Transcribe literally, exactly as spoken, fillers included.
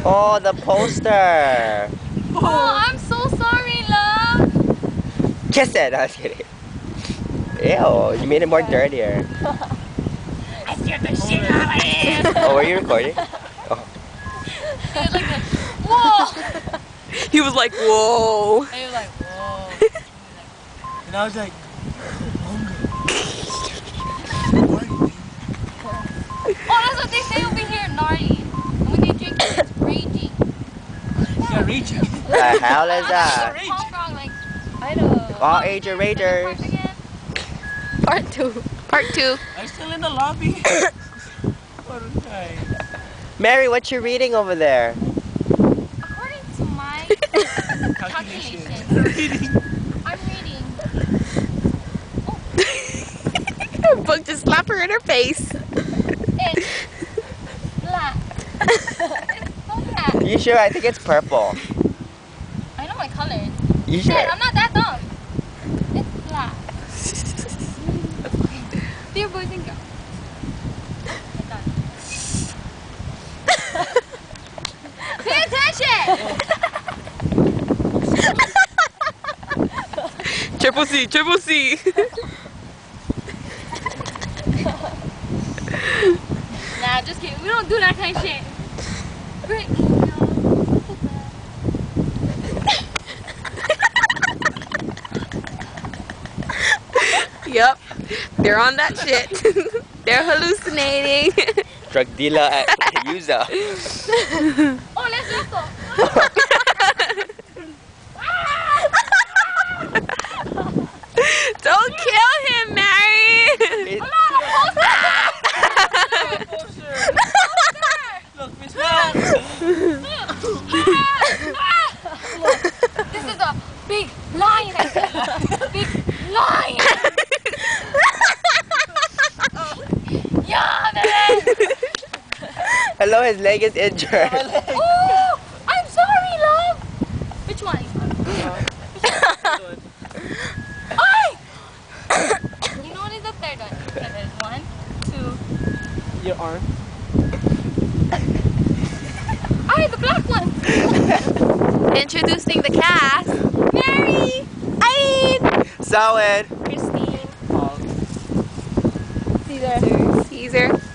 Oh, the poster. Oh, I'm so sorry, love. Kiss it. I was kidding. Ew, you made it more dirtier. I scared the shit out of him. Oh, were you recording? Oh. He was like, whoa. He was like, whoa. And he was like, whoa. And I was like, oh, that's what they say over here, gnarly. And when they drink it, it's raging. yeah, raging. The hell is that? Punk rock, like, I know. All age ragers. Part two. Part two. Are you still in the lobby? What a guy. Mary, what you reading over there? According to my calculations, Reading. I'm reading. Book just slapped her in her face. It's black. It's so black. You sure? I think it's purple. I know my colors. You Shit, sure? I'm not that dumb. It's black. Dear boys and girls. I'm done. Pay attention! Triple C, triple C. Nah, just kidding. We don't do that kind of shit. Great. Yep. They're on that shit. They're hallucinating. Drug dealer at user. Oh, let's let's go. Don't kill him, Mary. It- Hold on, a poster. Look, Miss Mom. Look, this is a big lion. I said, big lion. Yeah, man. Hello, his leg is injured. Oh, I'm sorry, love. Which one? Ay! You know what is the third one? Okay, there's one, two. Your arm. Ay, the black one. Introducing the cast. Mary. Aid. Solid. Christine. Paul. Caesar. Caesar.